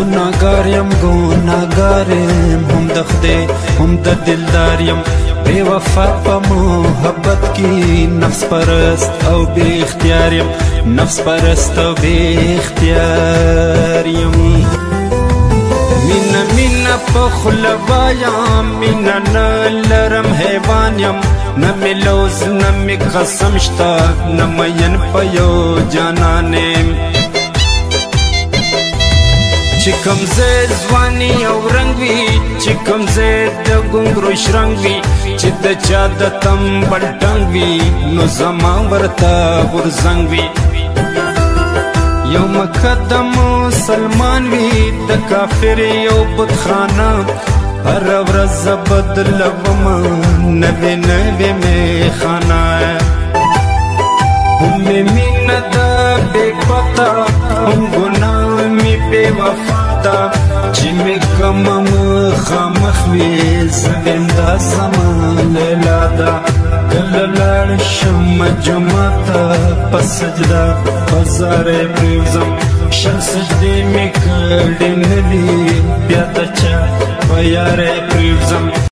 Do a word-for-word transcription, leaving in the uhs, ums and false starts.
گناہگار یم گناہگار یم هم د خدای هم د دلدار یم بے وفا په محبت کی نفس پرست او بے اختیار یم نفس پرست او بے اختیار یم مینا مینا په خوله وایم مینا نه لرم حیوان یم نه مې لوز نه مې قسم شته نه مین په یو جانان یم چې کوم ځای ځواني او رنګ وي چې کوم ځای د ګونګرو شرنګ وي چې د چا د تمبل ټنګ وي نو زما ورته غورځنګ وي یو مکه د مسلمان وي د کافر یو بتخانه هر ورځ بدلومه نوې نوې میخانه هم مې مینه ده بې پته هم ګناه مې بې وفا ده چې مې کومه مخامخ وي زنده زما لیلا ده کله لاړ شم جومات ته په سجده په زارې پرېوځم شل سجدې مې کړې نه دي بیا د چا په یارې پرېوځم